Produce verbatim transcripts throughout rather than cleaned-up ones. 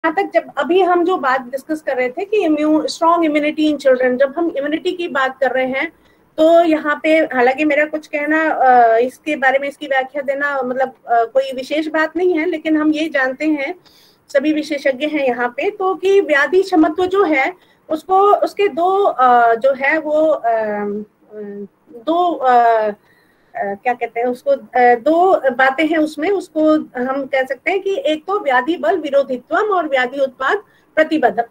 यहाँ तक जब अभी हम जो बात डिस्कस कर रहे थे कि immune strong immunity in children, जब हम इम्यूनिटी की बात कर रहे हैं तो यहाँ पे हालांकि मेरा कुछ कहना इसके बारे में, इसकी व्याख्या देना मतलब कोई विशेष बात नहीं है, लेकिन हम ये जानते हैं, सभी विशेषज्ञ हैं यहाँ पे, तो कि व्याधि क्षमत्व जो है उसको उसके दो जो है वो दो क्या कहते हैं उसको, दो बातें हैं उसमें, उसको हम कह सकते हैं कि एक तो व्याधि बल विरोधित्वम और व्याधि उत्पाद प्रतिबद्ध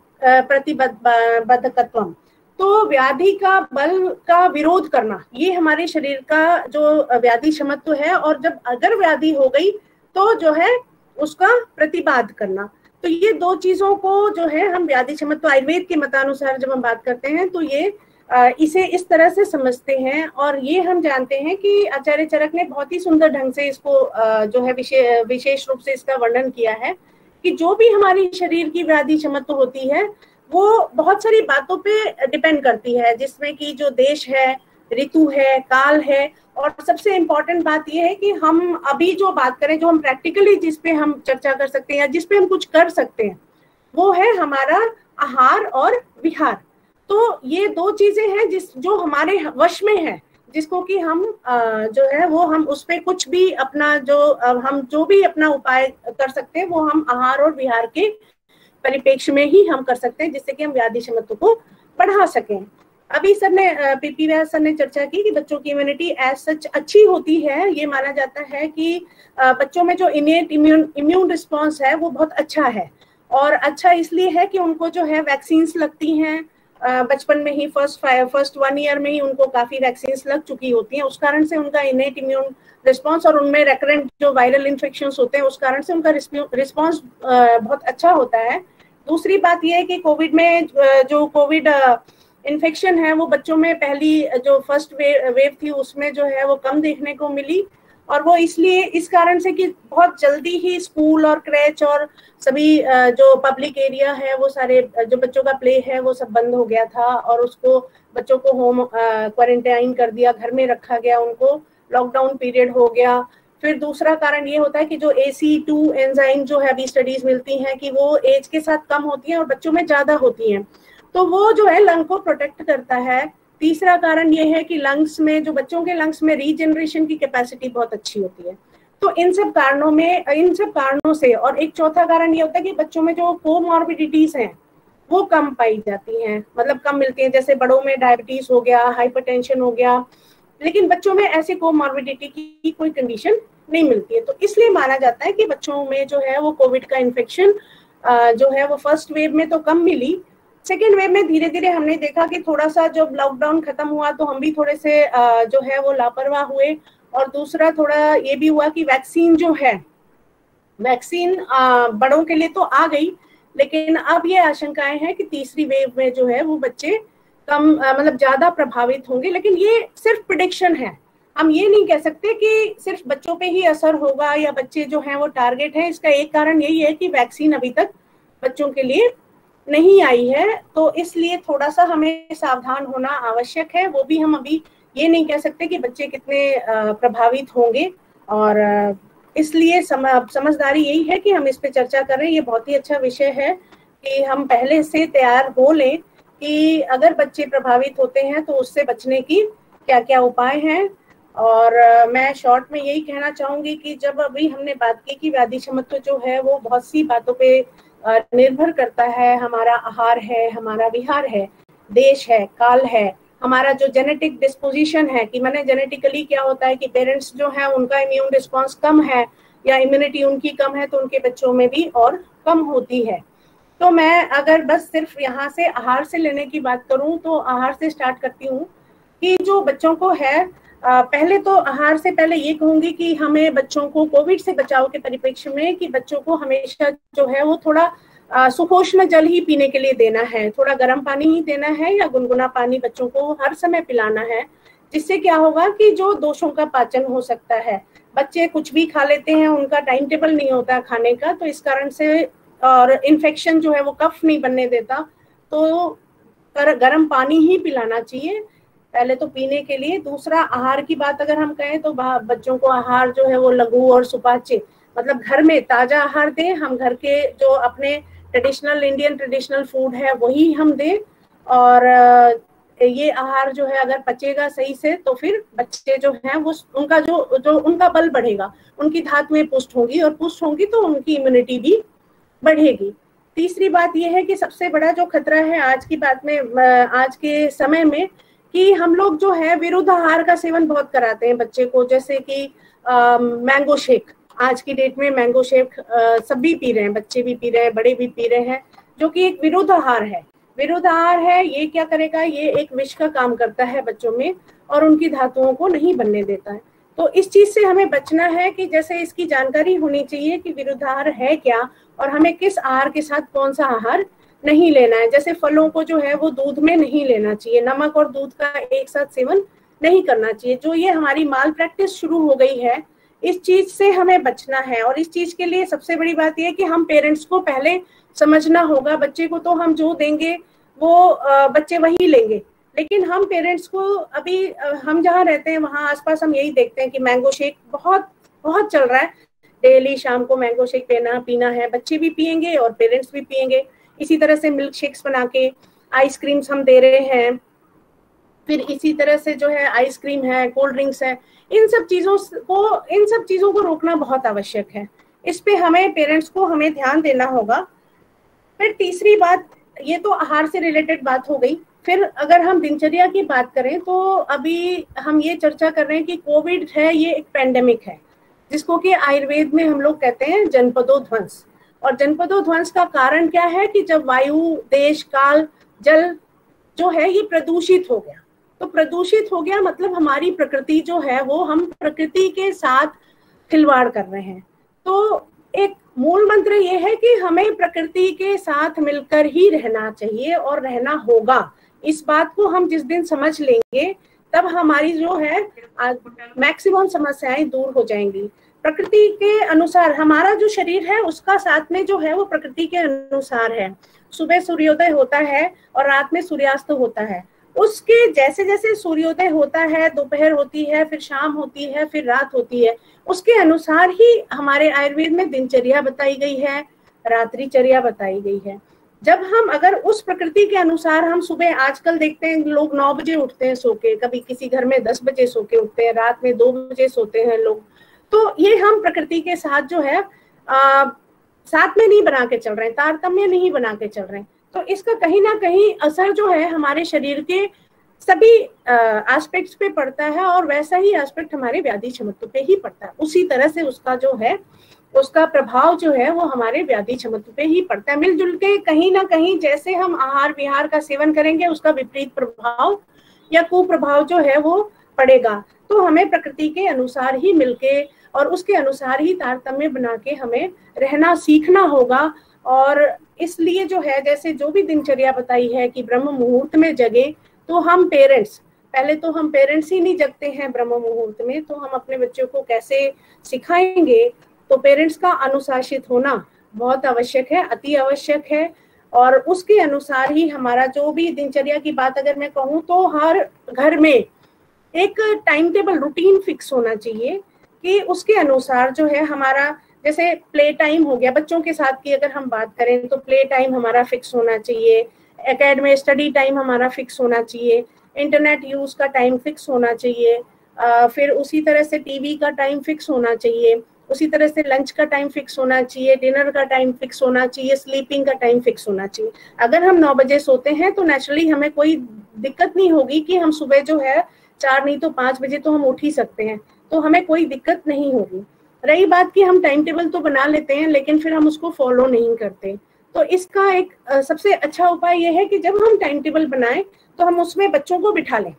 प्रतिबद्धकत्वम। तो व्याधि का बल का विरोध करना, ये हमारे शरीर का जो व्याधि क्षमत्व है, और जब अगर व्याधि हो गई तो जो है उसका प्रतिबाध करना। तो ये दो चीजों को जो है हम व्याधि क्षमत्व आयुर्वेद के मतानुसार जब हम बात करते हैं तो ये इसे इस तरह से समझते हैं। और ये हम जानते हैं कि आचार्य चरक ने बहुत ही सुंदर ढंग से इसको जो है विशेष विशेष रूप से इसका वर्णन किया है कि जो भी हमारी शरीर की व्याधि क्षमत्व होती है वो बहुत सारी बातों पे डिपेंड करती है, जिसमें कि जो देश है, ऋतु है, काल है, और सबसे इम्पोर्टेंट बात यह है कि हम अभी जो बात करें, जो हम प्रैक्टिकली जिस पे हम चर्चा कर सकते हैं या जिस पे हम कुछ कर सकते हैं, वो है हमारा आहार और विहार। तो ये दो चीजें हैं जिस जो हमारे वश में है, जिसको कि हम जो है वो हम उस पे कुछ भी अपना जो हम जो भी अपना उपाय कर सकते हैं वो हम आहार और विहार के परिप्रेक्ष्य में ही हम कर सकते हैं, जिससे कि हम व्याधि क्षमत्व को बढ़ा सकें। अभी सर ने पीपी व्यास सर ने चर्चा की कि बच्चों की इम्यूनिटी एज सच अच्छी होती है। ये माना जाता है कि बच्चों में जो इनेट इम्यून इम्यून रिस्पॉन्स है वो बहुत अच्छा है, और अच्छा इसलिए है कि उनको जो है वैक्सीन्स लगती हैं बचपन में ही, फर्स्ट फर्स्ट वन ईयर में ही उनको काफी वैक्सीन्स लग चुकी होती हैं, उस कारण से उनका इनेट इम्यून रिस्पॉन्स और उनमें रेकरेंट जो वायरल इन्फेक्शंस होते हैं उस कारण से उनका रिस्पॉन्स बहुत अच्छा होता है। दूसरी बात यह है कि कोविड में जो कोविड इन्फेक्शन है वो बच्चों में पहली जो फर्स्ट वे, वेव थी उसमें जो है वो कम देखने को मिली, और वो इसलिए इस कारण से कि बहुत जल्दी ही स्कूल और क्रैच और सभी जो पब्लिक एरिया है वो सारे जो बच्चों का प्ले है वो सब बंद हो गया था, और उसको बच्चों को होम क्वारंटाइन कर दिया, घर में रखा गया, उनको लॉकडाउन पीरियड हो गया। फिर दूसरा कारण ये होता है कि जो ए सी टू एंजाइम जो है अभी स्टडीज मिलती हैं कि वो एज के साथ कम होती हैं और बच्चों में ज्यादा होती हैं, तो वो जो है लंग को प्रोटेक्ट करता है। तीसरा कारण ये है कि लंग्स में जो बच्चों के लंग्स में रीजनरेशन की कैपेसिटी बहुत अच्छी होती है। तो इन सब कारणों में इन सब कारणों से, और एक चौथा कारण ये होता है कि बच्चों में जो कोमॉर्बिडिटीज हैं वो कम पाई जाती हैं, मतलब कम मिलती हैं। जैसे बड़ों में डायबिटीज हो गया, हाइपरटेंशन हो गया, लेकिन बच्चों में ऐसी कोमॉर्बिडिटी की कोई कंडीशन नहीं मिलती है। तो इसलिए माना जाता है कि बच्चों में जो है वो कोविड का इन्फेक्शन जो है वो फर्स्ट वेव में तो कम मिली, सेकेंड वेव में धीरे धीरे हमने देखा कि थोड़ा सा जब लॉकडाउन खत्म हुआ तो हम भी थोड़े से जो है वो लापरवाह हुए, और दूसरा थोड़ा ये भी हुआ कि वैक्सीन जो है वैक्सीन बड़ों के लिए तो आ गई, लेकिन अब ये आशंकाएं हैं कि तीसरी वेव में जो है वो बच्चे कम मतलब ज्यादा प्रभावित होंगे। लेकिन ये सिर्फ प्रेडिक्शन है, हम ये नहीं कह सकते कि सिर्फ बच्चों पे ही असर होगा या बच्चे जो हैं वो टारगेट है। इसका एक कारण यही है कि वैक्सीन अभी तक बच्चों के लिए नहीं आई है, तो इसलिए थोड़ा सा हमें सावधान होना आवश्यक है। वो भी हम अभी ये नहीं कह सकते कि बच्चे कितने प्रभावित होंगे, और इसलिए समझदारी यही है कि हम इस पे चर्चा कर रहे हैं। ये बहुत ही अच्छा विषय है कि हम पहले से तैयार हो लें कि अगर बच्चे प्रभावित होते हैं तो उससे बचने की क्या क्या उपाय हैं। और मैं शॉर्ट में यही कहना चाहूंगी कि जब अभी हमने बात की कि व्याधि क्षमत्व जो है वो बहुत सी बातों पे निर्भर करता है, हमारा आहार है, हमारा विहार है, देश है, काल है, हमारा जो जेनेटिक डिस्पोजिशन है कि मैंने जेनेटिकली क्या होता है कि पेरेंट्स जो है उनका इम्यून रिस्पॉन्स कम है या इम्यूनिटी उनकी कम है तो उनके बच्चों में भी और कम होती है। तो मैं अगर बस सिर्फ यहाँ से आहार से लेने की बात करूँ तो आहार से स्टार्ट करती हूँ कि जो बच्चों को है, पहले तो आहार से पहले ये कहूंगी कि हमें बच्चों को कोविड से बचाव के परिप्रेक्ष्य में कि बच्चों को हमेशा जो है वो थोड़ा सुपोषण जल ही पीने के लिए देना है, थोड़ा गर्म पानी ही देना है या गुनगुना पानी बच्चों को हर समय पिलाना है, जिससे क्या होगा कि जो दोषों का पाचन हो सकता है। बच्चे कुछ भी खा लेते हैं, उनका टाइम टेबल नहीं होता खाने का, तो इस कारण से और इन्फेक्शन जो है वो कफ नहीं बनने देता, तो गर्म पानी ही पिलाना चाहिए पहले तो पीने के लिए। दूसरा आहार की बात अगर हम कहें तो बच्चों को आहार जो है वो लघु और सुपाच्य मतलब घर में ताजा आहार दें। हम घर के जो अपने ट्रेडिशनल इंडियन ट्रेडिशनल फूड है वही हम दें, और ये आहार जो है अगर पचेगा सही से तो फिर बच्चे जो हैं वो उनका जो जो उनका बल बढ़ेगा, उनकी धातुएं पुष्ट होंगी, और पुष्ट होंगी तो उनकी इम्यूनिटी भी बढ़ेगी। तीसरी बात ये है कि सबसे बड़ा जो खतरा है आज की बात में, आज के समय में, कि हम लोग जो है विरुद्ध आहार का सेवन बहुत कराते हैं बच्चे को, जैसे कि मैंगो शेक। आज की डेट में मैंगो शेक सभी पी रहे हैं, बच्चे भी पी रहे हैं, बड़े भी पी रहे हैं, जो कि एक विरुद्ध आहार है। विरुद्ध आहार है, ये क्या करेगा, ये एक विष का काम करता है बच्चों में और उनकी धातुओं को नहीं बनने देता है। तो इस चीज से हमें बचना है कि जैसे इसकी जानकारी होनी चाहिए कि विरुद्ध आहार है क्या और हमें किस आहार के साथ कौन सा आहार नहीं लेना है। जैसे फलों को जो है वो दूध में नहीं लेना चाहिए, नमक और दूध का एक साथ सेवन नहीं करना चाहिए। जो ये हमारी माल प्रैक्टिस शुरू हो गई है, इस चीज से हमें बचना है। और इस चीज के लिए सबसे बड़ी बात यह है कि हम पेरेंट्स को पहले समझना होगा। बच्चे को तो हम जो देंगे वो बच्चे वही लेंगे, लेकिन हम पेरेंट्स को अभी हम जहाँ रहते हैं वहाँ आसपास हम यही देखते हैं कि मैंगो शेक बहुत बहुत चल रहा है। डेली शाम को मैंगो शेक पीना पीना है, बच्चे भी पियेंगे और पेरेंट्स भी पियेंगे। इसी तरह से मिल्क शेक्स बना के आइसक्रीम्स हम दे रहे हैं, फिर इसी तरह से जो है आइसक्रीम है, कोल्ड ड्रिंक्स है। इन सब चीजों को इन सब चीजों को रोकना बहुत आवश्यक है। इस पे हमें पेरेंट्स को हमें ध्यान देना होगा। फिर तीसरी बात, ये तो आहार से रिलेटेड बात हो गई। फिर अगर हम दिनचर्या की बात करें तो अभी हम ये चर्चा कर रहे हैं कि कोविड है, ये एक पेंडेमिक है जिसको कि आयुर्वेद में हम लोग कहते हैं जनपदोध्वंस। और जनपदोध्वंस का कारण क्या है कि जब वायु, देश, काल, जल जो है ये प्रदूषित हो गया। तो प्रदूषित हो गया मतलब हमारी प्रकृति जो है वो, हम प्रकृति के साथ खिलवाड़ कर रहे हैं। तो एक मूल मंत्र ये है कि हमें प्रकृति के साथ मिलकर ही रहना चाहिए और रहना होगा। इस बात को हम जिस दिन समझ लेंगे तब हमारी जो है मैक्सिमम समस्याएं दूर हो जाएंगी। प्रकृति के अनुसार हमारा जो शरीर है उसका साथ में जो है वो प्रकृति के अनुसार है। सुबह सूर्योदय होता है और रात में सूर्यास्त होता है। उसके जैसे जैसे सूर्योदय होता है, दोपहर होती है, फिर शाम होती है, फिर रात होती है, उसके अनुसार ही हमारे आयुर्वेद में दिनचर्या बताई गई है, रात्रिचर्या बताई गई है। जब हम अगर उस प्रकृति के अनुसार हम सुबह, आजकल देखते हैं लोग नौ बजे उठते हैं सो के, कभी किसी घर में दस बजे सो के उठते हैं, रात में दो बजे सोते हैं लोग। तो ये हम प्रकृति के साथ जो है आ, साथ में नहीं बना के चल रहे हैं, तारतम्य नहीं बना के चल रहे हैं। तो इसका कहीं ना कहीं असर जो है हमारे शरीर के सभी एस्पेक्ट्स पे पड़ता है, और वैसा ही एस्पेक्ट हमारे व्याधि क्षमत्व पे ही पड़ता है। उसी तरह से उसका जो है उसका प्रभाव जो है वो हमारे व्याधि क्षमत्व पे ही पड़ता है। मिलजुल के कहीं ना कहीं जैसे हम आहार विहार का सेवन करेंगे उसका विपरीत प्रभाव या कुप्रभाव जो है वो पड़ेगा। तो हमें प्रकृति के अनुसार ही मिलके और उसके अनुसार ही तारतम्य बना के हमें रहना सीखना होगा। और इसलिए जो है, जैसे जो भी दिनचर्या बताई है कि ब्रह्म मुहूर्त में जगे, तो हम पेरेंट्स, पहले तो हम पेरेंट्स ही नहीं जगते हैं ब्रह्म मुहूर्त में, तो हम अपने बच्चों को कैसे सिखाएंगे। तो पेरेंट्स का अनुशासित होना बहुत आवश्यक है, अति आवश्यक है। और उसके अनुसार ही हमारा जो भी दिनचर्या की बात अगर मैं कहूँ तो हर घर में एक टाइम टेबल, रूटीन फिक्स होना चाहिए कि उसके अनुसार जो है हमारा, जैसे प्ले टाइम हो गया बच्चों के साथ की अगर हम बात करें तो प्ले टाइम हमारा फिक्स होना चाहिए, एकेडमी स्टडी टाइम हमारा फिक्स होना चाहिए, इंटरनेट यूज का टाइम फिक्स होना चाहिए, आ, फिर उसी तरह से टीवी का टाइम फिक्स होना चाहिए, उसी तरह से लंच का टाइम फिक्स होना चाहिए, डिनर का टाइम फिक्स होना चाहिए, स्लीपिंग का टाइम फिक्स होना चाहिए। अगर हम नौ बजे सोते हैं तो नेचुरली हमें कोई दिक्कत नहीं होगी कि हम सुबह जो है चार नहीं तो पाँच बजे तो हम उठ ही सकते हैं, तो हमें कोई दिक्कत नहीं होगी। रही बात कि हम टाइम टेबल तो बना लेते हैं लेकिन फिर हम उसको फॉलो नहीं करते, तो इसका एक सबसे अच्छा उपाय यह है कि जब हम टाइम टेबल बनाएं तो हम उसमें बच्चों को बिठा लें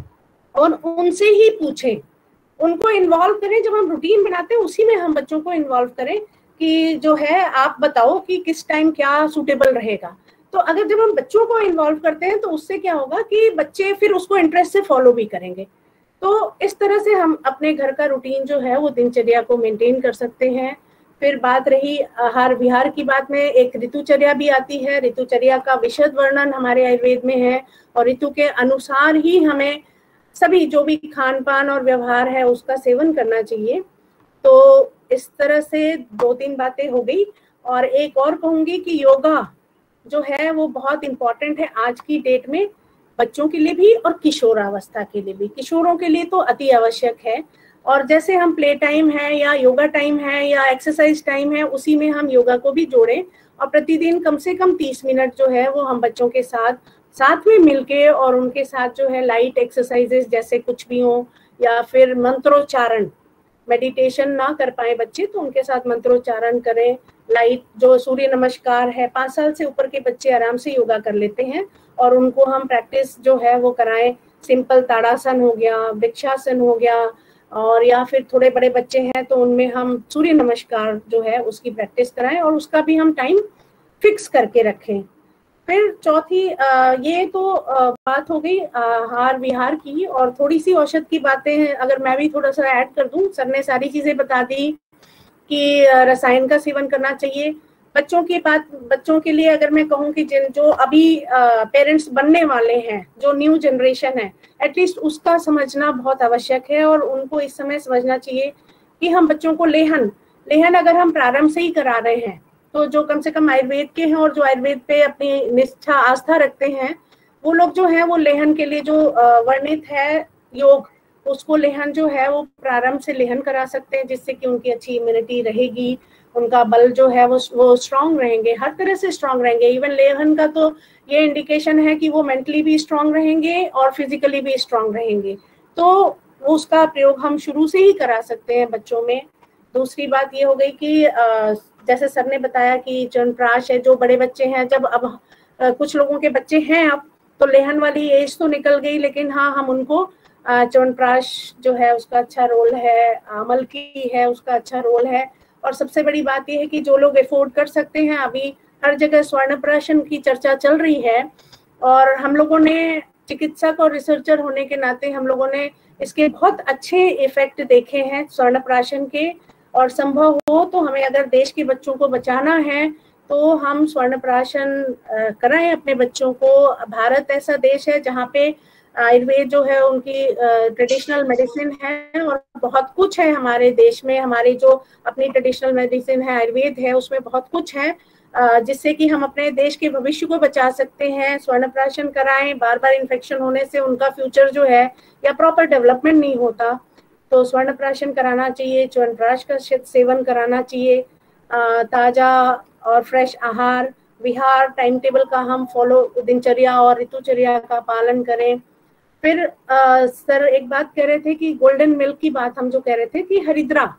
और उनसे ही पूछें, उनको इन्वॉल्व करें। जब हम रूटीन बनाते हैं उसी में हम बच्चों को इन्वॉल्व करें कि जो है आप बताओ कि किस टाइम क्या सूटेबल रहेगा। तो अगर जब हम बच्चों को इन्वॉल्व करते हैं तो उससे क्या होगा कि बच्चे फिर उसको इंटरेस्ट से फॉलो भी करेंगे। तो इस तरह से हम अपने घर का रूटीन जो है वो दिनचर्या को मेंटेन कर सकते हैं। फिर बात रही आहार विहार की बात में, एक ऋतुचर्या भी आती है। ऋतुचर्या का विशद वर्णन हमारे आयुर्वेद में है और ऋतु के अनुसार ही हमें सभी जो भी खान पान और व्यवहार है उसका सेवन करना चाहिए। तो इस तरह से दो तीन बातें हो गई। और एक और कहूंगी कि योगा जो है वो बहुत इम्पोर्टेंट है आज की डेट में, बच्चों के लिए भी और किशोरावस्था के लिए भी। किशोरों के लिए तो अति आवश्यक है, और जैसे हम प्ले टाइम है या योगा टाइम है या एक्सरसाइज टाइम है, उसी में हम योगा को भी जोड़ें और प्रतिदिन कम से कम तीस मिनट जो है वो हम बच्चों के साथ साथ में मिलके और उनके साथ जो है लाइट एक्सरसाइजेस जैसे कुछ भी हो, या फिर मंत्रोच्चारण, मेडिटेशन ना कर पाए बच्चे तो उनके साथ मंत्रोच्चारण करें। लाइट जो सूर्य नमस्कार है, पाँच साल से ऊपर के बच्चे आराम से योगा कर लेते हैं, और उनको हम प्रैक्टिस जो है वो कराएं। सिंपल ताड़ासन हो गया, वृक्षासन हो गया, और या फिर थोड़े बड़े बच्चे हैं तो उनमें हम सूर्य नमस्कार जो है उसकी प्रैक्टिस कराएं और उसका भी हम टाइम फिक्स करके रखें। फिर चौथी ये तो बात हो गई आहार विहार की, और थोड़ी सी औषध की बातें हैं अगर मैं भी थोड़ा सा ऐड कर दूं। सर ने सारी चीजें बता दी कि रसायन का सेवन करना चाहिए। बच्चों की बात, बच्चों के लिए अगर मैं कहूँ कि जिन जो अभी पेरेंट्स बनने वाले हैं, जो न्यू जनरेशन है, एटलीस्ट उसका समझना बहुत आवश्यक है, और उनको इस समय समझना चाहिए कि हम बच्चों को लेहन लेहन अगर हम प्रारंभ से ही करा रहे हैं तो जो कम से कम आयुर्वेद के हैं और जो आयुर्वेद पे अपनी निष्ठा आस्था रखते हैं, वो लोग जो है वो लेहन के लिए जो वर्णित है योग, उसको लेहन जो है वो प्रारंभ से लेहन करा सकते हैं, जिससे कि उनकी अच्छी इम्यूनिटी रहेगी, उनका बल जो है वो वो स्ट्रांग रहेंगे, हर तरह से स्ट्रांग रहेंगे। इवन लेहन का तो ये इंडिकेशन है कि वो मेंटली भी स्ट्रांग रहेंगे और फिजिकली भी स्ट्रांग रहेंगे, तो उसका प्रयोग हम शुरू से ही करा सकते हैं बच्चों में। दूसरी बात ये हो गई कि जैसे सर ने बताया कि च्यवनप्राश है, जो बड़े बच्चे हैं, जब अब कुछ लोगों के बच्चे हैं अब तो लेहन वाली एज तो निकल गई, लेकिन हाँ हम उनको च्यवनप्राश जो है उसका अच्छा रोल है, आमल की है उसका अच्छा रोल है। और सबसे बड़ी बात यह है कि जो लोग अफोर्ड कर सकते हैं, अभी हर जगह स्वर्णप्राशन की चर्चा चल रही है, और हम लोगों ने चिकित्सक और रिसर्चर होने के नाते हम लोगों ने इसके बहुत अच्छे इफेक्ट देखे हैं स्वर्णप्राशन के, और संभव हो तो हमें अगर देश के बच्चों को बचाना है तो हम स्वर्णप्राशन कराएं अपने बच्चों को। भारत ऐसा देश है जहाँ पे आयुर्वेद जो है उनकी ट्रेडिशनल मेडिसिन है, और बहुत कुछ है हमारे देश में, हमारी जो अपनी ट्रेडिशनल मेडिसिन है आयुर्वेद है, उसमें बहुत कुछ है जिससे कि हम अपने देश के भविष्य को बचा सकते हैं। स्वर्णप्राशन कराएं, बार बार इन्फेक्शन होने से उनका फ्यूचर जो है या प्रॉपर डेवलपमेंट नहीं होता, तो स्वर्णप्राशन कराना चाहिए, च्यवनप्राश का सेवन कराना चाहिए। ताजा और फ्रेश आहार विहार टाइम टेबल का हम फॉलो, दिनचर्या और ऋतुचर्या का पालन करें। फिर आ, सर एक बात कह रहे थे कि गोल्डन मिल्क की बात हम जो कह रहे थे कि हरिद्रा,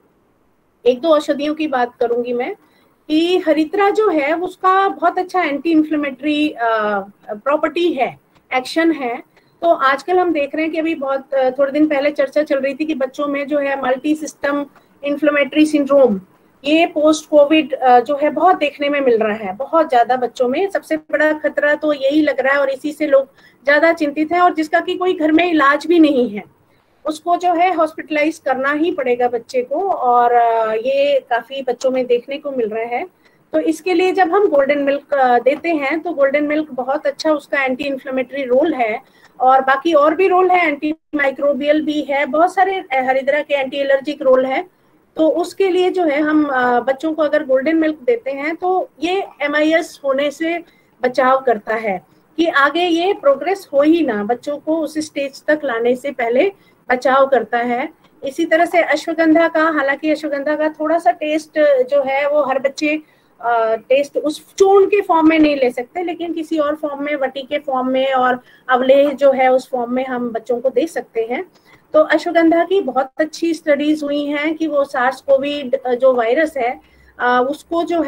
एक दो औषधियों की बात करूंगी मैं, कि हरिद्रा जो है उसका बहुत अच्छा एंटी इन्फ्लेमेटरी प्रॉपर्टी है, एक्शन है। तो आजकल हम देख रहे हैं कि अभी बहुत थोड़े दिन पहले चर्चा चल रही थी कि बच्चों में जो है मल्टी सिस्टम इन्फ्लेमेटरी सिंड्रोम, ये पोस्ट कोविड जो है बहुत देखने में मिल रहा है, बहुत ज्यादा बच्चों में। सबसे बड़ा खतरा तो यही लग रहा है और इसी से लोग ज्यादा चिंतित हैं, और जिसका कि कोई घर में इलाज भी नहीं है, उसको जो है हॉस्पिटलाइज करना ही पड़ेगा बच्चे को, और ये काफी बच्चों में देखने को मिल रहा है। तो इसके लिए जब हम गोल्डन मिल्क देते हैं तो गोल्डन मिल्क बहुत अच्छा उसका एंटी इन्फ्लेमेटरी रोल है, और बाकी और भी रोल है, एंटी माइक्रोबियल भी है, बहुत सारे हरिद्रा के एंटी एलर्जिक रोल है। तो उसके लिए जो है हम बच्चों को अगर गोल्डन मिल्क देते हैं तो ये एम आई एस होने से बचाव करता है, कि आगे ये प्रोग्रेस हो ही ना, बच्चों को उस स्टेज तक लाने से पहले बचाव करता है। इसी तरह से अश्वगंधा का, हालांकि अश्वगंधा का थोड़ा सा टेस्ट जो है वो हर बच्चे टेस्ट उस चूर्ण के फॉर्म में नहीं ले सकते, लेकिन किसी और फॉर्म में, वटी के फॉर्म में और अवलेह जो है उस फॉर्म में हम बच्चों को दे सकते हैं। तो अश्वगंधा की बहुत अच्छी स्टडीज हुई हैं कि वो सार्स कोविड जो वायरस है आ, उसको जो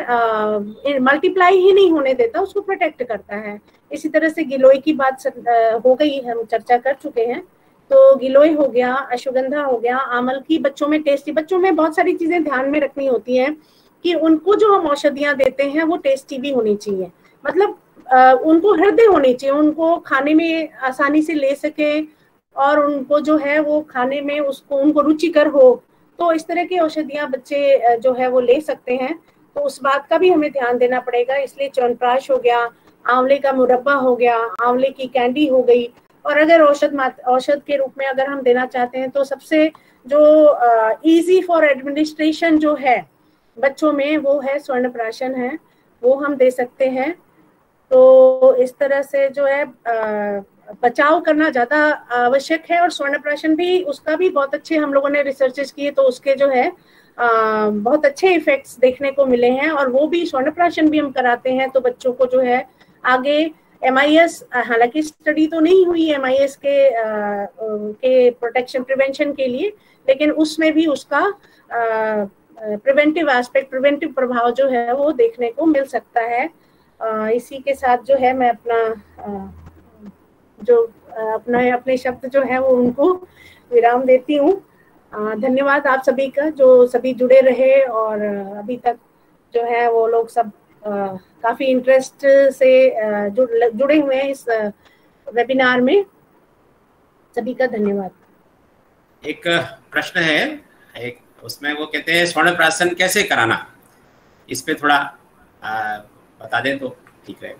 है मल्टीप्लाई ही नहीं होने देता, उसको प्रोटेक्ट करता है। इसी तरह से गिलोय की बात सर, हो गई, हम चर्चा कर चुके हैं। तो गिलोय हो गया, अश्वगंधा हो गया, आमल की बच्चों में टेस्टी, बच्चों में बहुत सारी चीजें ध्यान में रखनी होती हैं कि उनको जो हम औषधियां देते हैं वो टेस्टी भी होनी चाहिए, मतलब आ, उनको हृदय होनी चाहिए, उनको खाने में आसानी से ले सके, और उनको जो है वो खाने में उसको उनको रुचिकर हो। तो इस तरह की औषधियां बच्चे जो है वो ले सकते हैं, तो उस बात का भी हमें ध्यान देना पड़ेगा। इसलिए च्यवनप्राश हो गया, आंवले का मुरब्बा हो गया, आंवले की कैंडी हो गई, और अगर औषध औषध के रूप में अगर हम देना चाहते हैं तो सबसे जो इजी फॉर एडमिनिस्ट्रेशन जो है बच्चों में वो है स्वर्ण प्राशन है, वो हम दे सकते हैं। तो इस तरह से जो है बचाव करना ज्यादा आवश्यक है। और स्वर्ण प्राशन भी, उसका भी बहुत अच्छे हम लोगों ने रिसर्चेस किए, तो उसके जो है आ, बहुत अच्छे इफेक्ट्स देखने को मिले हैं। और वो भी स्वर्ण प्राशन भी हम कराते हैं, तो बच्चों को जो है आगे एम आई एस, हालांकि स्टडी तो नहीं हुई एम आई एस के आ, के प्रोटेक्शन प्रिवेंशन के लिए, लेकिन उसमें भी उसका प्रिवेंटिव एस्पेक्ट, प्रिवेंटिव प्रभाव जो है वो देखने को मिल सकता है। आ, इसी के साथ जो है मैं अपना आ, जो अपना अपने शब्द जो है वो उनको विराम देती हूँ। धन्यवाद आप सभी का, जो सभी जुड़े रहे और अभी तक जो है वो लोग सब आ, काफी इंटरेस्ट से जुड़ जुड़े हुए हैं इस वेबिनार में। सभी का धन्यवाद। एक प्रश्न है, एक उसमें वो कहते हैं स्वर्ण प्राशन कैसे कराना, इस पे थोड़ा आ, बता दें तो ठीक रहेगा।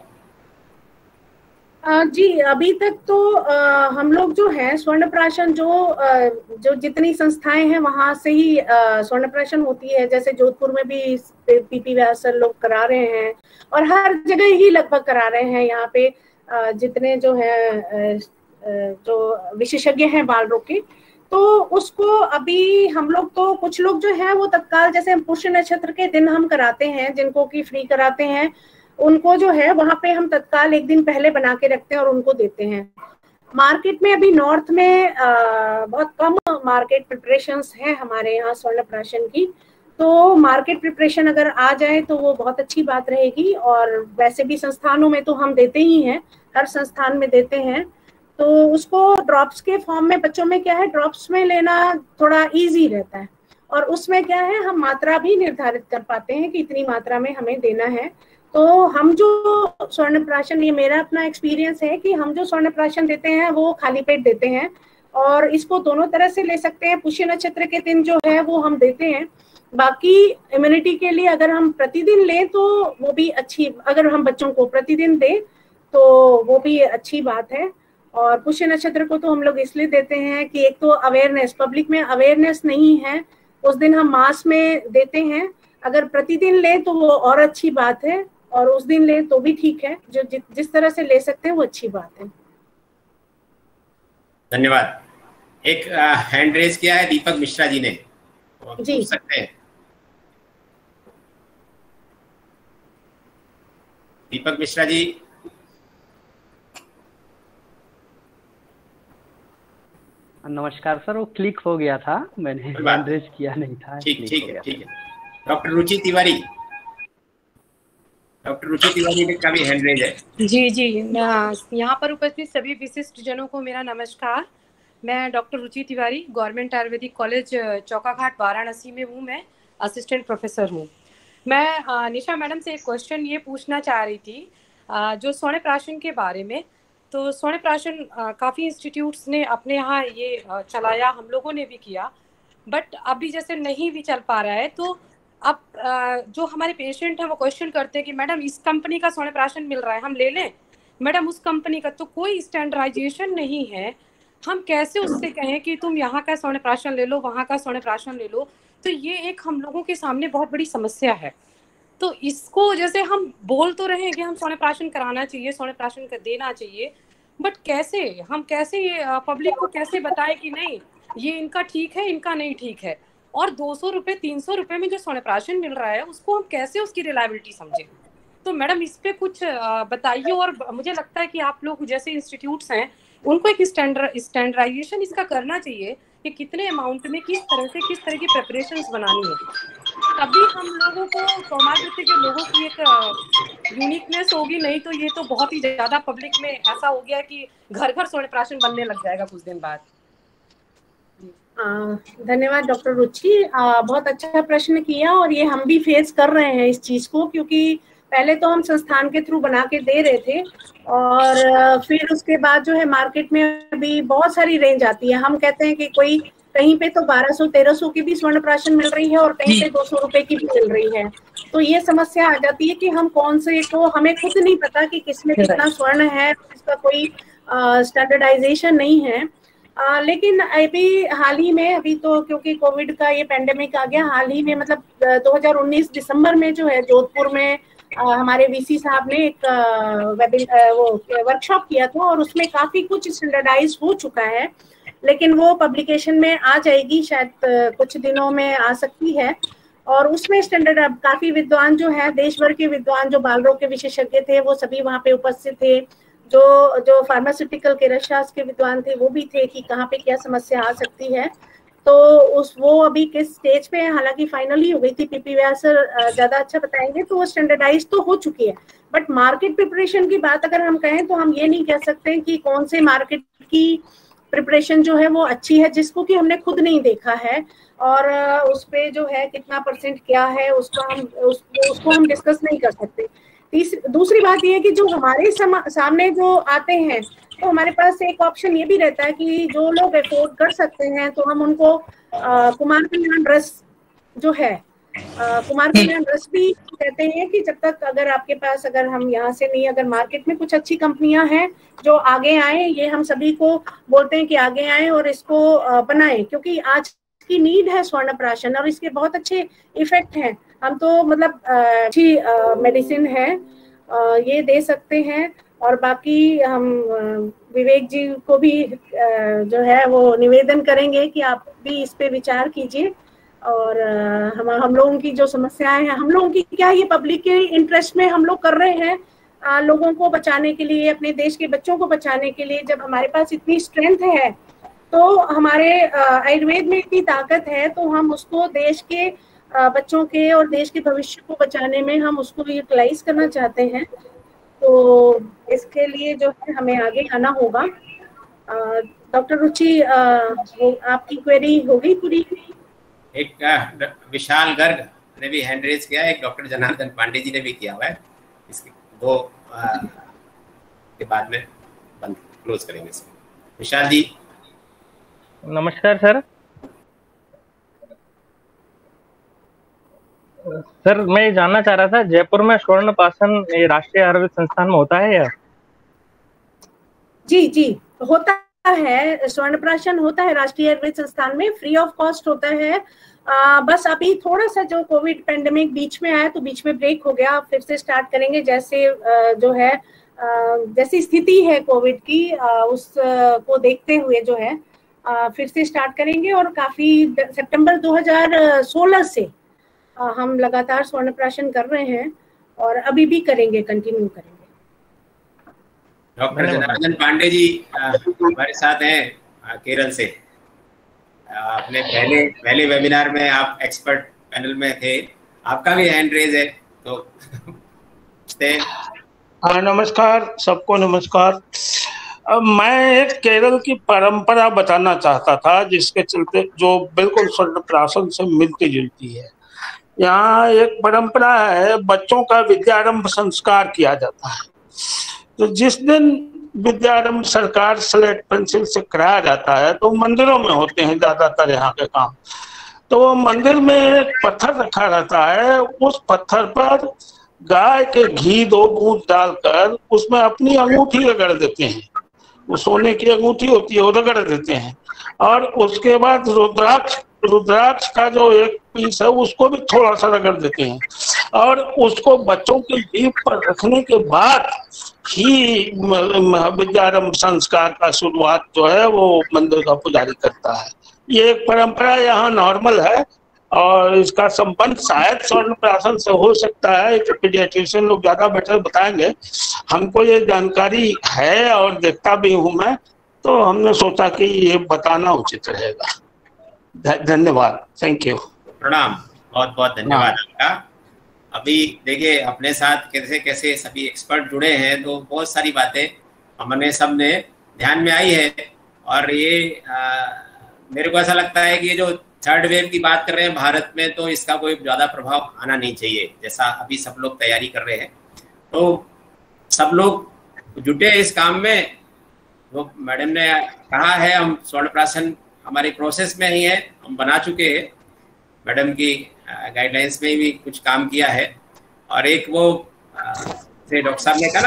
जी, अभी तक तो आ, हम लोग जो है स्वर्ण प्राशन जो आ, जो जितनी संस्थाएं हैं वहां से ही स्वर्ण प्राशन होती है। जैसे जोधपुर में भी पीपी व्यास सर लोग करा रहे हैं और हर जगह ही लगभग करा रहे हैं। यहाँ पे आ, जितने जो है जो विशेषज्ञ हैं बाल रोग के, तो उसको अभी हम लोग तो कुछ लोग जो है वो तत्काल, जैसे हम पुष्य नक्षत्र के दिन हम कराते हैं, जिनको की फ्री कराते हैं, उनको जो है वहां पे हम तत्काल एक दिन पहले बना के रखते हैं और उनको देते हैं। मार्केट में अभी नॉर्थ में आ, बहुत कम मार्केट प्रिपरेशंस है हमारे यहाँ स्वर्ण प्राशन की। तो मार्केट प्रिपरेशन अगर आ जाए तो वो बहुत अच्छी बात रहेगी। और वैसे भी संस्थानों में तो हम देते ही हैं, हर संस्थान में देते हैं। तो उसको ड्रॉप्स के फॉर्म में, बच्चों में क्या है ड्रॉप्स में लेना थोड़ा इजी रहता है, और उसमें क्या है हम मात्रा भी निर्धारित कर पाते हैं कि इतनी मात्रा में हमें देना है। तो हम जो स्वर्ण प्राशन, ये मेरा अपना एक्सपीरियंस है कि हम जो स्वर्ण प्राशन देते हैं वो खाली पेट देते हैं, और इसको दोनों तरह से ले सकते हैं। पुष्य नक्षत्र के दिन जो है वो हम देते हैं। बाकी इम्यूनिटी के लिए अगर हम प्रतिदिन लें तो वो भी अच्छी, अगर हम बच्चों को प्रतिदिन दें तो वो भी अच्छी बात है। और पुष्य नक्षत्र को तो हम लोग इसलिए देते हैं कि एक तो अवेयरनेस, पब्लिक में अवेयरनेस नहीं है, उस दिन हम मास में देते हैं। अगर प्रतिदिन लें तो वो और अच्छी बात है, और उस दिन ले तो भी ठीक है। जो जि, जिस तरह से ले सकते हैं वो अच्छी बात है। धन्यवाद। एक हैंड रेज किया है दीपक मिश्रा जी ने, तो जी पूछ सकते हैं। दीपक मिश्रा जी। नमस्कार सर, वो क्लिक हो गया था, मैंने हैंड रेज किया नहीं था। ठीक ठीक है ठीक है। डॉक्टर रुचि तिवारी, डॉक्टर रुचि तिवारी का भी हैंड रेज है। जी जी, यहाँ पर उपस्थित सभी विशिष्ट जनों को मेरा नमस्कार। मैं doctor Ruchi Tiwari, government Ayurvedic college Chaukaghat Varanasi में हूँ। मैं असिस्टेंट प्रोफेसर हूँ। मैं निशा मैडम से एक क्वेश्चन ये पूछना चाह रही थी जो स्वर्ण प्राशन के बारे में। तो स्वर्ण प्राशन काफ़ी इंस्टीट्यूट्स ने अपने यहाँ ये चलाया, हम लोगों ने भी किया, बट अभी जैसे नहीं भी चल पा रहा है। तो अब जो हमारे पेशेंट हैं वो क्वेश्चन करते हैं कि मैडम इस कंपनी का स्वर्ण प्राशन मिल रहा है, हम ले लें? मैडम उस कंपनी का तो कोई स्टैंडर्डाइजेशन नहीं है, हम कैसे उससे कहें कि तुम यहाँ का स्वर्ण प्राशन ले लो, वहाँ का स्वर्ण प्राशन ले लो? तो ये एक हम लोगों के सामने बहुत बड़ी समस्या है। तो इसको जैसे हम बोल तो रहे हैं कि हम स्वर्ण प्राशन कराना चाहिए, स्वर्ण प्राशन कर देना चाहिए, बट कैसे हम कैसे ये पब्लिक को कैसे बताएं कि नहीं ये इनका ठीक है, इनका नहीं ठीक है? और दो सौ रुपये तीन सौ रुपये में जो स्वर्ण प्राशन मिल रहा है उसको हम कैसे उसकी रिलायबिलिटी समझें? तो मैडम इस पे कुछ बताइए। और मुझे लगता है कि आप लोग जैसे इंस्टीट्यूट्स हैं उनको एक स्टैंडर्ड स्टैंडर्डाइजेशन इसका करना चाहिए कि कितने अमाउंट में किस तरह से किस तरह की प्रिपरेशंस बनानी है, तभी हम लोगों को सोमावृत्ति के लोगों की एक यूनिकनेस होगी। नहीं तो ये तो बहुत ही ज़्यादा पब्लिक में ऐसा हो गया कि घर घर स्वर्ण प्राशन बनने लग जाएगा कुछ दिन बाद। धन्यवाद डॉक्टर रुचि, बहुत अच्छा प्रश्न किया। और ये हम भी फेस कर रहे हैं इस चीज को, क्योंकि पहले तो हम संस्थान के थ्रू बना के दे रहे थे, और फिर उसके बाद जो है मार्केट में भी बहुत सारी रेंज आती है। हम कहते हैं कि कोई कहीं पे तो बारह सौ तेरह सौ की भी स्वर्ण प्राशन मिल रही है और कहीं पे दो सौ रुपए की भी मिल रही है। तो ये समस्या आ जाती है कि हम कौन से को, हमें खुद नहीं पता कि किसमें कितना स्वर्ण है, इसका कोई स्टैंडर्डाइजेशन नहीं है। आ, लेकिन अभी हाल ही में, अभी तो क्योंकि कोविड का ये पेंडेमिक आ गया, हाल ही में मतलब दो हज़ार उन्नीस दिसंबर में जो है जोधपुर में आ, हमारे वीसी साहब ने एक वेबिन वो वर्कशॉप किया था और उसमें काफी कुछ स्टैंडर्डाइज हो चुका है, लेकिन वो पब्लिकेशन में आ जाएगी, शायद कुछ दिनों में आ सकती है। और उसमें स्टैंडर्ड अब काफी विद्वान जो है, देश भर के विद्वान जो बाल रोग के विशेषज्ञ थे वो सभी वहाँ पे उपस्थित थे। जो जो फार्मास्यूटिकल के रसायन के विद्वान थे वो भी थे कि कहाँ पे क्या समस्या आ सकती है। तो उस वो अभी किस स्टेज पे है, हालांकि फाइनली हो गई थी, पीपी व्यास सर ज्यादा अच्छा बताएंगे, तो वो स्टैंडर्डाइज तो हो चुकी है। बट मार्केट प्रिपरेशन की बात अगर हम कहें तो हम ये नहीं कह सकते कि कौन से मार्केट की प्रिपरेशन जो है वो अच्छी है, जिसको कि हमने खुद नहीं देखा है, और उस पे जो है कितना परसेंट क्या है उसको हम उस, उसको हम डिस्कस नहीं कर सकते। तीसरी दूसरी बात ये है कि जो हमारे सामने जो आते हैं तो हमारे पास एक ऑप्शन ये भी रहता है कि जो लोग अफोर्ड कर सकते हैं तो हम उनको आ, कुमार कल्याण रस जो है आ, कुमार कल्याण रस भी कहते हैं कि जब तक अगर आपके पास, अगर हम यहाँ से नहीं, अगर मार्केट में कुछ अच्छी कंपनियां हैं जो आगे आए, ये हम सभी को बोलते हैं कि आगे आए और इसको बनाएं, क्योंकि आज की नीड है स्वर्णप्राशन और इसके बहुत अच्छे इफेक्ट हैं। हम तो मतलब अच्छी मेडिसिन है, आ, ये दे सकते हैं। और बाकी हम विवेक जी को भी आ, जो है वो निवेदन करेंगे कि आप भी इस पे विचार कीजिए। और आ, हम हम लोगों की जो समस्याएं हैं, हम लोगों की क्या, ये पब्लिक के इंटरेस्ट में हम लोग कर रहे हैं, आ, लोगों को बचाने के लिए, अपने देश के बच्चों को बचाने के लिए। जब हमारे पास इतनी स्ट्रेंथ है, तो हमारे आयुर्वेद में इतनी ताकत है, तो हम उसको देश के बच्चों के और देश के भविष्य को बचाने में हम उसको यूटिलाइज करना चाहते हैं। तो इसके लिए जो है हमें आगे आना होगा। डॉक्टर रुचि, आपकी क्वेरी हो गई पूरी? एक विशाल गर्ग ने भी हैंड रेज किया, एक डॉक्टर जनार्दन पांडे जी ने भी किया हुआ है। इसके दो आ, के बाद में बंद क्लोज करेंगे इसको। विशाल जी। नमस्कार सर। सर मैं जानना चाह रहा था, जयपुर में स्वर्णप्राशन ये राष्ट्रीय आयुर्वेद संस्थान में होता है या? जी जी होता है, स्वर्णप्राशन होता है राष्ट्रीय आयुर्वेद संस्थान में, फ्री ऑफ कॉस्ट होता है। आ, बस अभी थोड़ा सा जो कोविड पेंडेमिक बीच में आया तो बीच में ब्रेक हो गया, फिर से स्टार्ट करेंगे जैसे आ, जो है आ, जैसी स्थिति है कोविड की, आ, उस आ, को देखते हुए जो है आ, फिर से स्टार्ट करेंगे। और काफी सितंबर दो हज़ार सोलह से आ, हम लगातार स्वर्णप्राशन कर रहे हैं और अभी भी करेंगे, कंटिन्यू करेंगे। डॉक्टर जनार्दन पांडे जी हमारे साथ हैं केरल से। अपने पहले पहले वेबिनार में आप एक्सपर्ट पैनल में थे, आपका भी हैंड रेज है तो हाँ नमस्कार सबको, नमस्कार। अब मैं एक केरल की परंपरा बताना चाहता था जिसके चलते, जो बिल्कुल स्वर्णप्राशन से मिलती जुलती है। यहाँ एक परंपरा है, बच्चों का विद्यारंभ संस्कार किया जाता है। तो जिस दिन विद्यारंभ सरकार स्लेट पेंसिल से कराया जाता है तो मंदिरों में होते हैं ज्यादातर यहाँ के काम। तो वो मंदिर में एक पत्थर रखा रहता है, उस पत्थर पर गाय के घी दो बूंद डालकर उसमें अपनी अंगूठी रगड़ देते हैं। वो सोने की अंगूठी होती है, वो रगड़ देते हैं। और उसके बाद रुद्राक्ष रुद्राक्ष का जो एक पीस है उसको भी थोड़ा सा रगड़ देते हैं। और उसको बच्चों के जीभ पर रखने के बाद ही विद्यारंभ संस्कार का शुरुआत जो है वो मंदिर का पुजारी करता है। ये एक परंपरा यहाँ नॉर्मल है और इसका संबंध शायद स्वर्णप्राशन से हो सकता है। पीडियाट्रिशियन लोग ज्यादा बेटर बताएंगे, हमको ये जानकारी है और देखता भी हूँ मैं, तो हमने सोचा कि ये बताना उचित रहेगा। धन्यवाद, थैंक यू। प्रणाम, बहुत बहुत धन्यवाद आपका। अभी देखिए अपने साथ कैसे कैसे सभी एक्सपर्ट जुड़े हैं, तो बहुत सारी बातें हमने सबने ध्यान में आई है। और ये आ, मेरे को ऐसा लगता है कि ये जो थर्ड वेव की बात कर रहे हैं भारत में, तो इसका कोई ज़्यादा प्रभाव आना नहीं चाहिए। जैसा अभी सब लोग तैयारी कर रहे हैं, तो सब लोग जुटे इस काम में। वो मैडम ने कहा है, हम स्वर्णप्राशन हमारे प्रोसेस में ही है, हम बना चुके हैं। मैडम की गाइडलाइंस में भी कुछ काम किया है। और एक वो से डॉक्टर साहब ने कहा ना,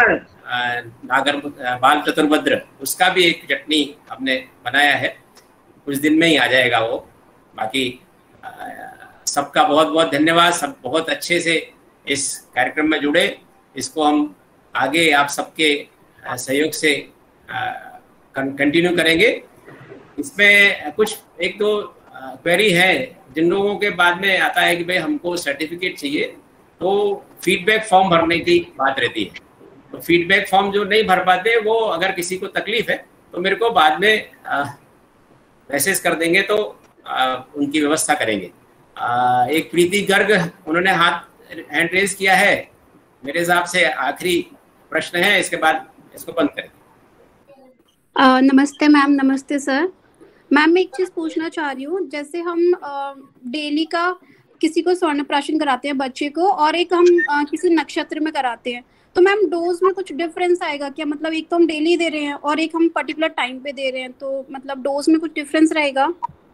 नागर बाल चतुर्भद्र, उसका भी एक चटनी हमने बनाया है, कुछ दिन में ही आ जाएगा वो। बाकी सबका बहुत बहुत धन्यवाद, सब बहुत अच्छे से इस कार्यक्रम में जुड़े। इसको हम आगे आप सबके सहयोग से कंटिन्यू करेंगे। इसमें कुछ एक दो क्वेरी है, जिन लोगों के बाद में आता है कि भाई हमको सर्टिफिकेट चाहिए, तो फीडबैक फॉर्म भरने की बात रहती है। तो फीडबैक फॉर्म जो नहीं भर पाते, वो अगर किसी को तकलीफ है तो मेरे को बाद में मैसेज कर देंगे, तो आ, उनकी व्यवस्था करेंगे। आ, एक प्रीति गर्ग, उन्होंने हाथ हैंड रेज किया है, मेरे हिसाब से आखिरी प्रश्न है, इसके बाद इसको बंद करें। Uh, नमस्ते मैम। नमस्ते सर। मैम मैं एक चीज पूछना चाह रही हूँ, जैसे हम डेली uh, का किसी को स्वर्ण प्राशन कराते हैं बच्चे को, और एक हम uh, किसी नक्षत्र में कराते हैं, तो मैम डोज में कुछ डिफरेंस आएगा क्या? मतलब एक तो हम डेली दे रहे हैं और एक हम पर्टिकुलर टाइम पे दे रहे हैं, तो मतलब डोज में कुछ डिफरेंस रहेगा?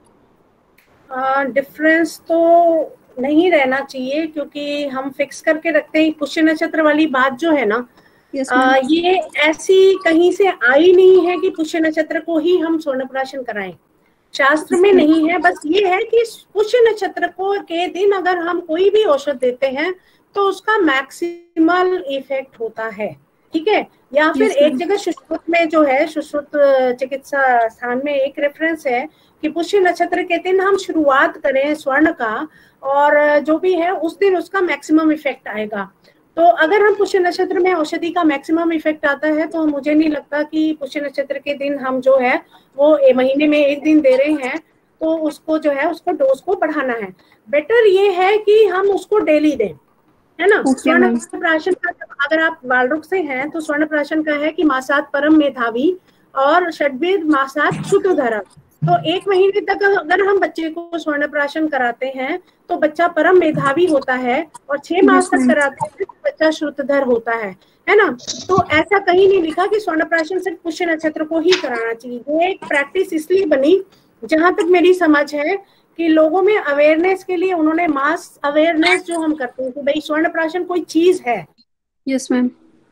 डिफरेंस uh, तो नहीं रहना चाहिए, क्योंकि हम फिक्स करके रखते हैं। पुष्य नक्षत्र वाली बात जो है ना, Yes, आ, ये ऐसी कहीं से आई नहीं है कि पुष्य नक्षत्र को ही हम स्वर्ण प्राशन कराएं, शास्त्र में नहीं है। बस ये है कि पुष्य नक्षत्र को के दिन अगर हम कोई भी औषध देते हैं तो उसका मैक्सिमल इफेक्ट होता है, ठीक है। या फिर yes, एक जगह सुश्रुत में जो है, सुश्रुत चिकित्सा स्थान में एक रेफरेंस है कि पुष्य नक्षत्र के दिन हम शुरुआत करें स्वर्ण का, और जो भी है उस दिन उसका मैक्सिमम इफेक्ट आएगा। तो अगर हम पुष्य नक्षत्र में औषधि का मैक्सिमम इफेक्ट आता है, तो मुझे नहीं लगता कि पुष्य नक्षत्र के दिन हम जो है वो महीने में एक दिन दे रहे हैं, तो उसको जो है उसको डोज को बढ़ाना है। बेटर ये है कि हम उसको डेली दें, है ना। स्वर्ण प्राशन का अगर आप बालरुक से हैं तो स्वर्ण प्राशन का है कि मासात परम मेधावी और षड्वेद मासात श्रुतधरा। तो एक महीने तक अगर हम बच्चे को स्वर्ण प्राशन कराते हैं तो बच्चा परम मेधावी होता है, और छह मास तक कराते हैं तो बच्चा श्रुतधर होता है, है ना। तो ऐसा कहीं नहीं लिखा कि स्वर्ण प्राशन सिर्फ पुष्य नक्षत्र को ही कराना चाहिए। ये एक प्रैक्टिस इसलिए बनी, जहां तक मेरी समझ है, कि लोगों में अवेयरनेस के लिए उन्होंने मास अवेयरनेस जो हम करते हैं कि भाई स्वर्ण प्राशन कोई चीज है। Yes ma'am.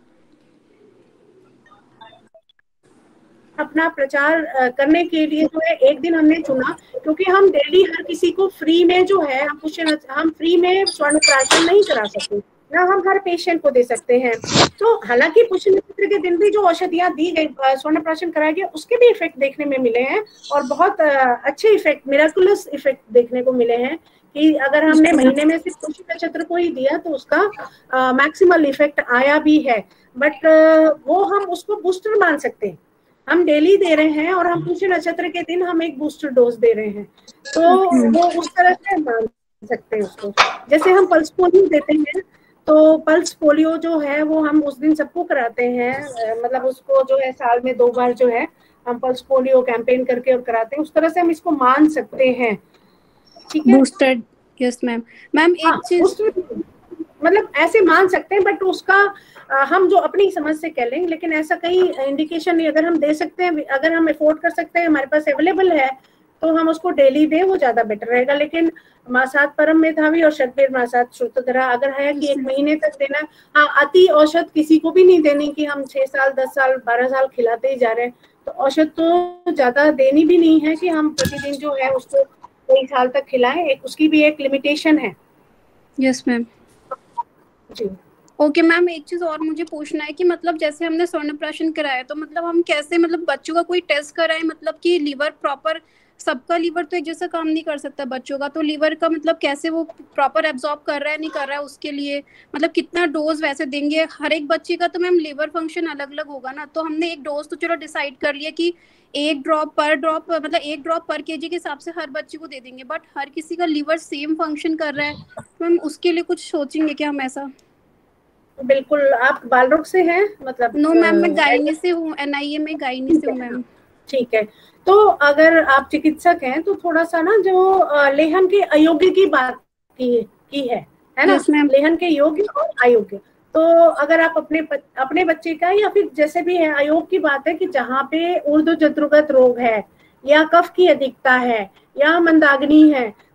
अपना प्रचार करने के लिए जो है एक दिन हमने चुना, क्योंकि हम डेली हर किसी को फ्री में जो है हम पुष्य हम फ्री में स्वर्ण प्राशन नहीं करा सकते, ना हम हर पेशेंट को दे सकते हैं। तो हालांकि पुष्य नक्षत्र के दिन भी जो औषधियां दी गई, स्वर्ण प्राशन कराया गया, उसके भी इफेक्ट देखने में मिले हैं, और बहुत अच्छे इफेक्ट, मिराकुलस इफेक्ट देखने को मिले हैं कि अगर हमने महीने में सिर्फ पुष्य नक्षत्र को ही दिया तो उसका मैक्सिमल इफेक्ट आया भी है। बट वो हम उसको बूस्टर मान सकते हैं, हम डेली दे रहे हैं और हम पुष्य नक्षत्र के दिन हम एक बूस्टर डोज दे रहे हैं, तो वो उस तरह से मान सकते हैं उसको। जैसे हम पल्स पोलियो देते हैं, तो पल्स पोलियो जो है वो हम उस दिन सबको कराते हैं, मतलब उसको जो है साल में दो बार जो है हम पल्स पोलियो कैंपेन करके और कराते हैं, उस तरह से हम इसको मान सकते हैं, ठीक है। Booster, yes ma'am. मैम एक चीज मतलब ऐसे मान सकते हैं, बट उसका आ, हम जो अपनी समझ से कह लेंगे, लेकिन ऐसा कहीं इंडिकेशन नहीं। अगर हम दे सकते हैं, अगर हम अफोर्ड कर सकते हैं, हमारे पास अवेलेबल है, तो हम उसको डेली दें, वो ज्यादा बेटर रहेगा। लेकिन मासात परम मेधावी और षड्वेद मासात श्रुतधरा अगर है कि एक महीने तक देना, हाँ, अति औषध किसी को भी नहीं देनी कि हम छह साल दस साल बारह साल खिलाते ही जा रहे हैं। तो औषध तो ज्यादा देनी भी नहीं है कि हम प्रतिदिन जो है उसको कई साल तक खिलाएं, एक उसकी भी एक लिमिटेशन है। यस मैम जी। ओके मैम, एक चीज और मुझे पूछना है कि मतलब जैसे हमने स्वर्ण प्राशन कराया, तो मतलब हम कैसे, मतलब बच्चों का कोई टेस्ट कराएं, मतलब कि लीवर प्रॉपर, सबका लीवर तो एक जैसा काम नहीं कर सकता बच्चों का, तो लीवर का मतलब कैसे वो प्रॉपर एब्जॉर्ब कर रहा है नहीं कर रहा है, उसके लिए मतलब कितना डोज वैसे देंगे हर एक बच्चे का? तो मैम लीवर फंक्शन अलग अलग होगा ना, तो हमने एक डोज तो चलो डिसाइड कर लिया कि एक ड्रॉप पर ड्रॉप, मतलब एक ड्रॉप पर केजी के हिसाब से हर बच्चे को दे देंगे, बट हर किसी का लीवर सेम फंक्शन कर रहा है, तो मैम उसके लिए कुछ सोचेंगे क्या हम ऐसा? बिल्कुल। आप बालरोग से हैं मतलब? नो मैम, मैं गायनी से हूँ, एनआईए में गायनी से हूँ मैम। ठीक है, तो अगर आप चिकित्सक हैं तो थोड़ा सा ना जो लेहन के अयोग्य की बात की, की है है ना, लेहन के योग्य और अयोग्य। तो अगर आप अपने अपने बच्चे का या फिर जैसे भी है, अयोग की बात है कि जहाँ पे ऊर्ध्व जत्रुगत रोग है या कफ की अधिकता है या मंदाग्नि है, तो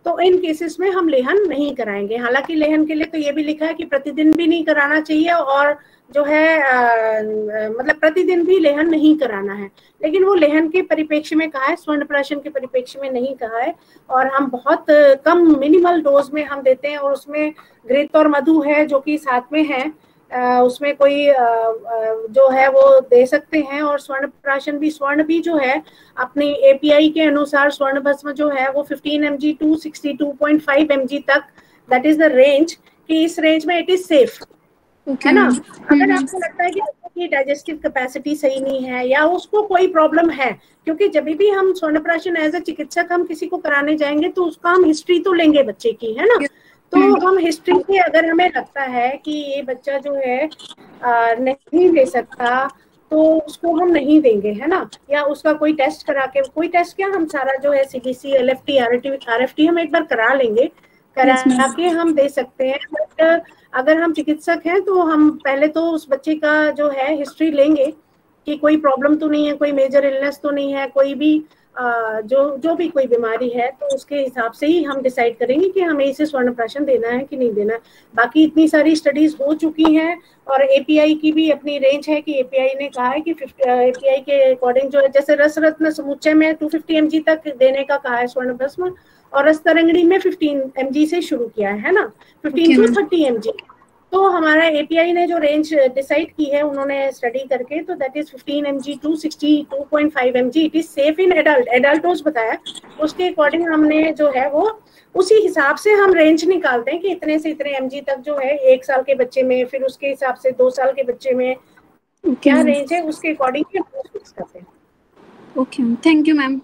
तो इन केसेस में हम लेहन नहीं कराएंगे। हालांकि लेहन के लिए तो ये भी लिखा है कि प्रतिदिन भी नहीं कराना चाहिए और जो है आ, मतलब प्रतिदिन भी लेहन नहीं कराना है, लेकिन वो लेहन के परिप्रेक्ष्य में कहा है, स्वर्ण प्राशन के परिप्रेक्ष्य में नहीं कहा है। और हम बहुत कम मिनिमल डोज में हम देते हैं, और उसमें घृत और मधु है जो कि साथ में है, आ, उसमें कोई आ, आ, जो है वो दे सकते हैं। और स्वर्ण प्राशन भी, स्वर्ण भी जो है अपनी एपीआई के अनुसार स्वर्ण भस्म जो है वो fifteen M G to sixty two point five M G तक, दैट इज द रेंज, कि इस रेंज में इट इज सेफ, है ना। अगर आपको लगता है कि डाइजेस्टिव कैपेसिटी सही नहीं है या उसको कोई प्रॉब्लम है, क्योंकि जब भी हम स्वर्ण प्राशन एज अ चिकित्सक हम किसी को कराने जाएंगे तो उसका हम हिस्ट्री तो लेंगे बच्चे की, है ना। तो हम हिस्ट्री से अगर हमें लगता है कि ये बच्चा जो है आ, नहीं ले सकता तो उसको हम नहीं देंगे, है ना। या उसका कोई टेस्ट करा के, कोई टेस्ट क्या, हम सारा जो है सीबीसी, एलएफटी, आरएफटी हम एक बार करा लेंगे, करा के हम दे सकते हैं। बट अगर हम चिकित्सक हैं तो हम पहले तो उस बच्चे का जो है हिस्ट्री लेंगे कि कोई प्रॉब्लम तो नहीं है, कोई मेजर इलनेस तो नहीं है, कोई भी आ, जो जो भी कोई बीमारी है, तो उसके हिसाब से ही हम डिसाइड करेंगे कि हमें इसे स्वर्ण प्राशन देना है कि नहीं देना है। बाकी इतनी सारी स्टडीज हो चुकी हैं और एपीआई की भी अपनी रेंज है कि एपीआई ने कहा है कि एपीआई के अकॉर्डिंग जो है, जैसे रस रत्न समुच्चय में टू फिफ्टी एम जी तक देने का कहा है स्वर्ण भस्म, और रस तरंगिणी में फिफ्टीन एम जी से शुरू किया है ना, fifteen to thirty M G. तो हमारा एपीआई ने जो रेंज डिसाइड की है उन्होंने स्टडी करके, तो that is fifteen M G to sixty two point five M G, it is safe in adult, adult dose बताया, उसके अकॉर्डिंग हमने जो है वो उसी हिसाब से हम रेंज निकालते हैं कि इतने से इतने एमजी तक जो है एक साल के बच्चे में, फिर उसके हिसाब से दो साल के बच्चे में क्या रेंज है उसके अकॉर्डिंग फिक्स करते हैं। Okay, thank you ma'am.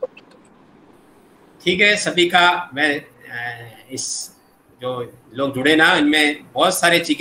ठीक है, सभी का मैं इस जो लोग जुड़े ना, इनमें बहुत सारे